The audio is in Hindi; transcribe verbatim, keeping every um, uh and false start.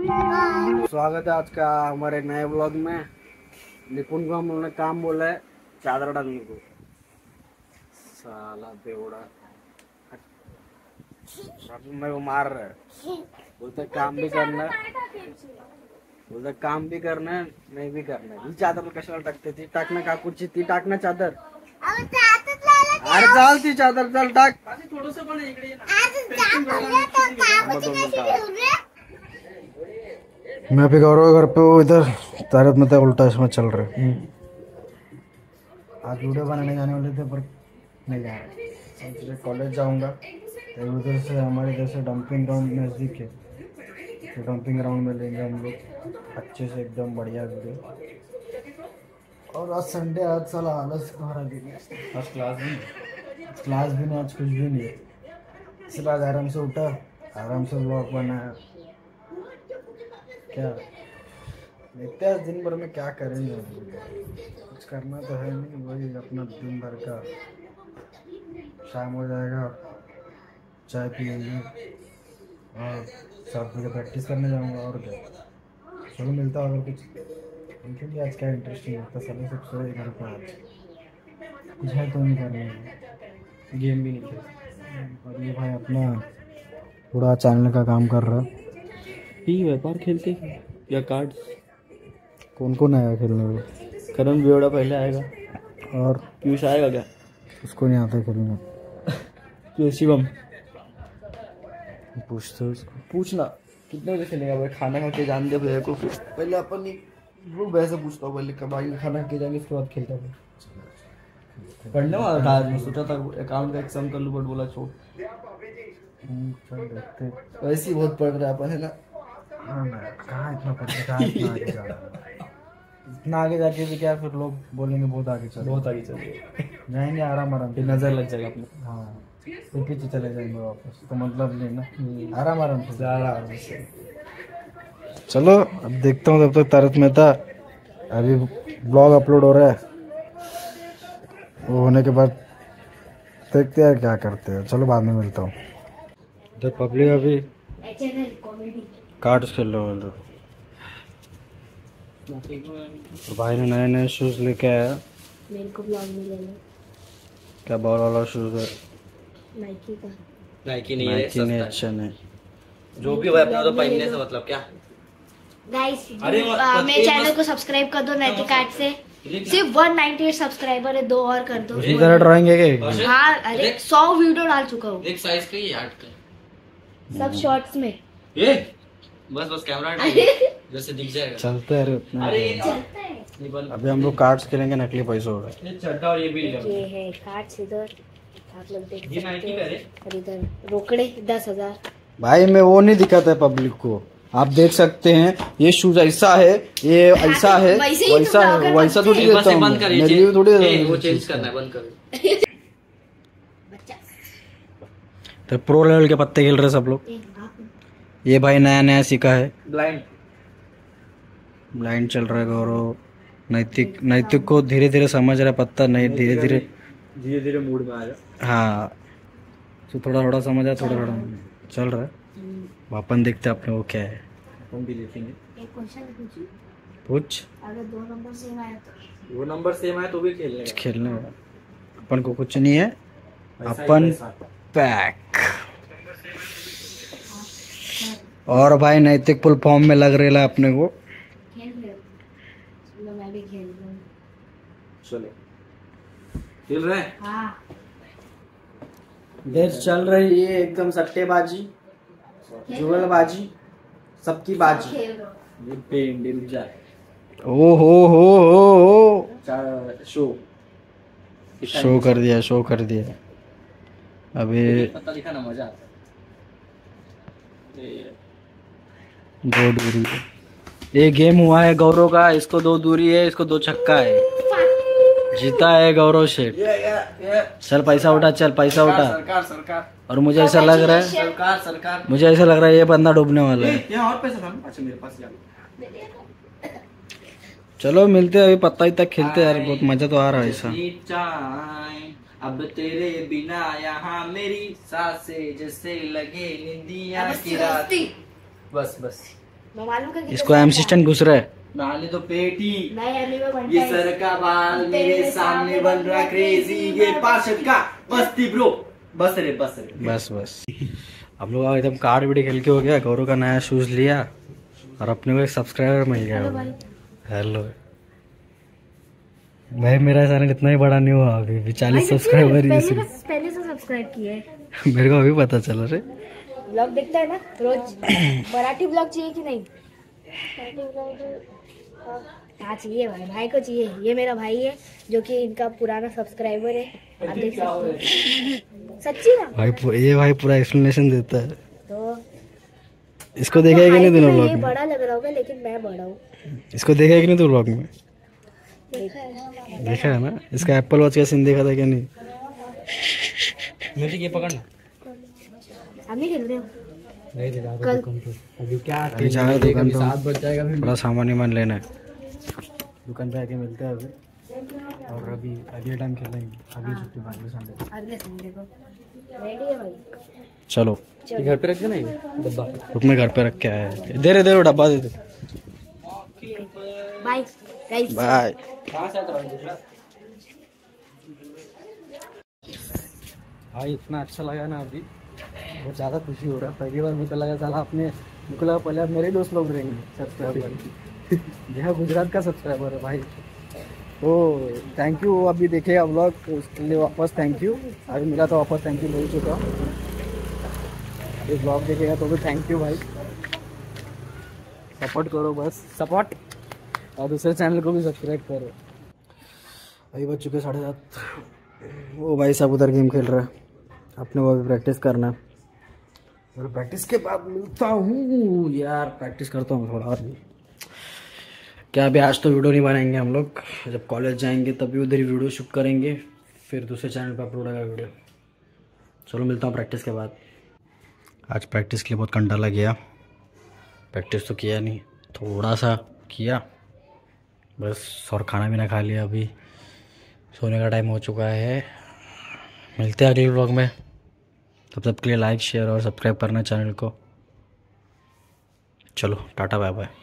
स्वागत है आज का हमारे नए व्लॉग में। निपुण को हम लोगों ने काम बोला है चादर डालने को। साला बेवड़ा मेरे को मार रहा है। बोलते काम भी करना है, बोलते काम भी करना है, नहीं भी करना है। ही चादर कशाला टाकते ती टाकणं का कुछ ती टाकणं चादर। अरे चाल ती चादर चल टाक। मैं अभी गौरव घर पे हूँ, इधर तारक मेहता उल्टा इसमें चल रहा है। आज वीडियो बनाने जाने वाले थे पर नहीं जा रहे। कॉलेज जाऊंगा तो उधर से हमारे इधर से डंपिंग ग्राउंड नज़दीक है, तो डंपिंग ग्राउंड में लेंगे हम लोग अच्छे से एकदम बढ़िया वीडियो। और आज संडे, आज साला आलस भरा दिन है। आज क्लास भी क्लास भी नहीं, आज कुछ भी नहीं। इसलिए आज आराम से उठा, आराम से व्लॉग बनाया। क्या देखते हैं दिन भर में क्या करेंगे। कुछ करना तो है नहीं, वही अपना दिन भर का। शाम हो जाएगा, चाय पिएंगे और सात बजे प्रैक्टिस करने जाऊंगा। और क्या चलो मिलता है अगर कुछ क्योंकि आज क्या इंटरेस्टिंग होता है। सभी सब सोए घर पर, आज कुछ है तो नहीं करने, गेम भी नहीं खेलते। और ये भाई अपना पूरा चैनल का काम कर रहा है। ही व्यापार खेलते या कार्ड। कौन कौन आएगा खेलने को? करण बेवड़ा पहले आएगा और पीयूष आएगा क्या? उसको नहीं आता खेलना। क्यों शिवम? पूछते उसको, पूछना कितने बजे खेलेगा भाई? खाना खा के जान दे भैया को। फिर पहले अपन वो वैसे पूछता हूँ, पहले कब आएंगे, खाना खा के जाएंगे, उसके बाद खेलता हूँ। पढ़ने वाला था आज, मैं सोचा था अकाउंट का एग्जाम कर लूँ बट बोला छोड़। देखते वैसे ही बहुत पढ़ रहा है अपन, है ना? कहाँ इतना पढ़ते, कहाँ इतना आगे जा रहा है। इतना आगे जाके भी क्या फिर लोग बोलेंगे बहुत आगे चल, बहुत आगे चलिए जाएंगे आराम आराम फिर नजर लग जाएगा अपने। हाँ फिर पीछे चले जाएंगे वापस, तो मतलब नहीं ना, आराम आराम से आराम से। चलो अब देखता हूँ। तब तक तारक मेहता अभी ब्लॉग अपलोड हो रहा है, वो होने के बाद देखते हैं क्या करते हैं। चलो बाद में मिलता हूँ। तो पब्लिक अभी कार्ड्स खेल रहे हो। तो भाई ने नए नए शूज लेके आया। मेरे को ब्लॉग में लेना। क्या बॉल वाला शूज है? नाइकी का। नाइकी नहीं नाइकी है, नहीं, सस्ता अच्छा नहीं। जो भी हो अपना तो पहनने से मतलब क्या। गाइस अरे मेरे चैनल को सब्सक्राइब कर दो नैतिक आर्ट से। सिर्फ एक सौ अट्ठानवे सब्सक्राइबर है, दो और कर दो। उसी तरह ड्राइंग है क्या? हाँ अरे सौ वीडियो डाल चुका हूँ। एक साइज का ही आर्ट का सब शॉर्ट्स में। ये बस बस कैमरा जैसे दिख जाएगा। चलते हैं। अरे उतना अरे अभी हम लोग कार्ड्स खेलेंगे, नकली पैसों का। ये चड्डा और ये भी ये है कार्ड्स इधर, आप लोग देख ये नाइकी सकते का है। हो। और इधर रोकड़े दस हजार। भाई मैं वो नहीं दिखाता है पब्लिक को, आप देख सकते हैं। ये शूज ऐसा है, ये ऐसा है, वैसे ही तो वैसा है, ब्लॉगर वैसा थोड़ी बस देता ये हूँ बंद मैं। कर, ये मेरे लिए थोड़ी चेंज- ए, वो देता चेंज हूँ। करना है, बंद करो। तो प्रो लेवल के पत्ते खेल रहे सब लोग। ये भाई नया नया सीखा है, ब्लाइंड ब्लाइंड चल रहा है गौरव। नैतिक नैतिक को धीरे धीरे समझ रहा है पत्ता, नहीं धीरे धीरे धीरे धीरे मूड में आ जा। हाँ तो थोड़ा थोड़ा समझ आया, थोड़ा थोड़ा चल रहा है। अपन देखते हैं अपने वो क्या है। हम भी देखेंगे। एक क्वेश्चन पूछूं? पूछ। अगर दो नंबर सेम आया तो? वो नंबर सेम है तो भी खेलने का। खेलने में अपन को कुछ नहीं है, पैसा ही अपन पैसा। पैक। और भाई नैतिक फुल फॉर्म में लग रहा है अपने को। खेल रहे हो? चलो मैं भी खेल रहा हूँ। चलो खेल रहे हैं। हाँ इधर चल रही है एकदम सट्टेबाजी, जुगलबाजी, सबकी बाजी। खेल रहा हूँ। ये पेन दिल जाए ओ हो हो हो हो चार शो शो कर दिया, शो कर दिया। अभी पता लिखा ना, मजा आता है। दो दूरी है। ये गेम हुआ है गौरव का, इसको दो दूरी है, इसको दो छक्का है। जीता है गौरव शेठ। ये ये ये चल पैसा उठा, चल पैसा उठा। सरकार सरकार और मुझे ऐसा लग रहा है, सरकार सरकार मुझे ऐसा लग रहा है ये बंदा डूबने वाला है। यहाँ और पैसा था ना? अच्छा मेरे पास यार। चलो मिलते हैं, अभी पत्ता ही तक खेलते हैं यार, बहुत मजा तो आ रहा है ऐसा। अब तेरे बिना यहाँ मेरी सांसें जैसे लगे निंदिया की रात। बस बस मैं मालूम कर इसको एम असिस्टेंट घुस रहा है। नाली तो पेटी, नए एनिमे बनता ये है। सर का बाल मेरे सामने बन रहा क्रेजी, ये पार्षद का बस्ती ब्रो। बस रे बस रे बस बस हम लोग एकदम कार्ड बीडी खेल के हो गया। गौरव का नया शूज लिया और अपने को एक सब्सक्राइबर मिल गया। हेलो भाई। हेलो भाई, मेरा चैनल इतना ही बड़ा नहीं हुआ अभी भी, चालीस सब्सक्राइबर ही पहले से पहले से सब्सक्राइब किए हैं। मेरे को अभी पता चला रे। ब्लॉग देखता है ना रोज। मराठी ब्लॉग चाहिए कि नहीं? हाँ चाहिए भाई, भाई को चाहिए। ये मेरा भाई है जो कि इनका पुराना सब्सक्राइबर है, आप देख सकते हैं। सच्ची ना भाई पू- ये भाई पूरा एक्सप्लेनेशन देता है। तो इसको देखा है कि नहीं तूने ये ब्लॉग में? बड़ा लग रहा होगा लेकिन मैं बड़ा हूँ। इसको देखा है कि नहीं तू ब्लॉग में? देखा है। देखा है ना। इसका एप्पल वॉच का सीन देखा था क्या नहीं? मुझे ये पकड़ना आप नहीं खेल रहे हो? नहीं दिला कल अभी क्या अभी जा रहे दुकान पे, सात बज जाएगा फिर थोड़ा सामान वामान लेना है। दुकान पे आके मिलते हैं अभी। और अभी अगले टाइम खेलेंगे। अभी छुट्टी मार संडे। अगले संडे को रेडी है भाई। चलो घर पे रख देना ये डब्बा। रुक, मैं घर पे रख के आया है। दे रहे दे रहे डब्बा दे दे। Bye guys. बाय। भाई इतना अच्छा लगा ना अभी, बहुत ज़्यादा खुशी हो रहा है। पहली बार मुझे लगा साला अपने मुझको लगा पहले अब मेरे दोस्त लोग रहेंगे सब्सक्राइबर। यह गुजरात का सब्सक्राइबर है भाई। तो थैंक यू। अभी देखेगा व्लॉग उसके लिए वापस थैंक यू। अभी मिला तो वापस थैंक यू बोल चुका हूँ। अभी ब्लॉग देखेगा तो भी थैंक यू भाई। सपोर्ट करो बस, सपोर्ट। और दूसरे चैनल को भी सब्सक्राइब करो। अभी बज चुके साढ़े सात। वो भाई साहब उधर गेम खेल रहा है, अपने को अभी प्रैक्टिस करना है। और प्रैक्टिस के बाद मिलता हूँ यार, प्रैक्टिस करता हूँ थोड़ा और भी। क्या अभी आज तो वीडियो नहीं बनाएंगे हम लोग, जब कॉलेज जाएंगे तभी उधर ही वीडियो शूट करेंगे, फिर दूसरे चैनल पर अपलोड होगा वीडियो। चलो मिलता हूँ प्रैक्टिस के बाद। आज प्रैक्टिस के लिए बहुत कंटाला गया। प्रैक्टिस तो किया नहीं, थोड़ा सा किया बस, और खाना भी ना खा लिया। अभी सोने का टाइम हो चुका है। मिलते हैं अगले व्लॉग में। तब तक के लिए लाइक शेयर और सब्सक्राइब करना चैनल को। चलो टाटा बाय बाय।